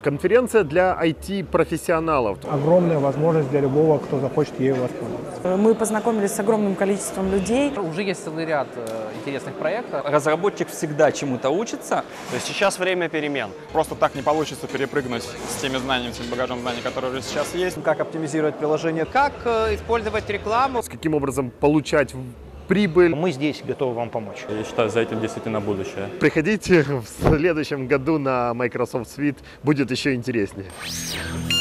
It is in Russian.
Конференция для IT-профессионалов. Огромная возможность для любого, кто захочет ею воспользоваться. Мы познакомились с огромным количеством людей. Уже есть целый ряд интересных проектов. Разработчик всегда чему-то учится. То есть сейчас время перемен. Просто так не получится перепрыгнуть с теми знаниями, с тем багажом знаний, которые уже сейчас есть. Как оптимизировать приложение, Как использовать рекламу. С каким образом получать прибыль. мы здесь готовы вам помочь. Я считаю, за этим действительно будущее. Приходите в следующем году на Microsoft Suite, будет еще интереснее.